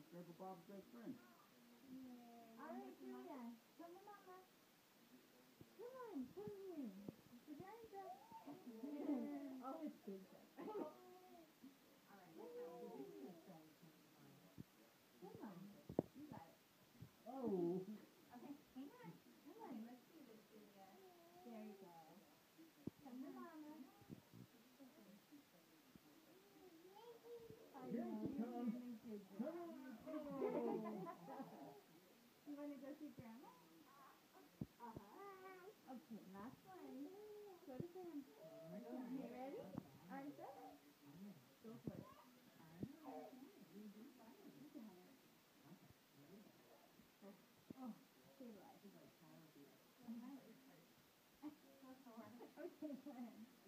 Grandpa Bob's best friend. All right, Julia, come to Mama. Come on, come here. Put your hands up. Oh, it's big stuff. All right, let's go. Come on. You got it. Oh. Okay, hang on. Come on. Let's do this, Julia. There you go. Come to Mama. I Here know, she you're comes. doing a good job. Come on. Oh. You want to go see Grandma? Uh-huh. Okay, last one. Go to Grandma. Okay, ready? Arms up. Go for it. Oh, stabilize. Okay, go ahead.